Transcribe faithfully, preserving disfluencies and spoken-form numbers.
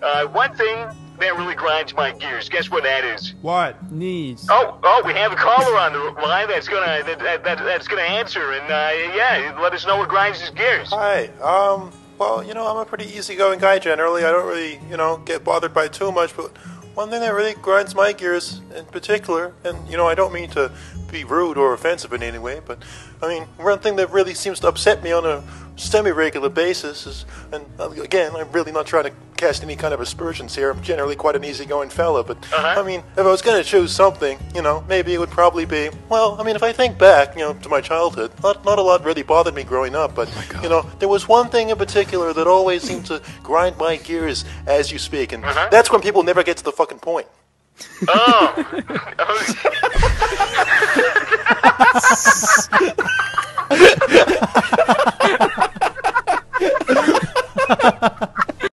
Uh, one thing that really grinds my gears. Guess what that is? What? Knees. Oh, oh, we have a caller on the line that's gonna that, that, that that's gonna answer, and uh, yeah, let us know what grinds his gears. Hi. Um. Well, you know, I'm a pretty easygoing guy generally. I don't really, you know, get bothered by too much. But one thing that really grinds my gears, in particular, and you know, I don't mean to be rude or offensive in any way, but I mean, one thing that really seems to upset me on a semi-regular basis is, and again, I'm really not trying to cast any kind of aspersions here. I'm generally quite an easygoing fella, but uh-huh. I mean, if I was going to choose something, you know, maybe it would probably be, well, I mean, if I think back, you know, to my childhood, not, not a lot really bothered me growing up, but, oh you know, there was one thing in particular that always seemed to grind my gears as you speak, and uh-huh. that's when people never get to the fucking point. Oh. oh.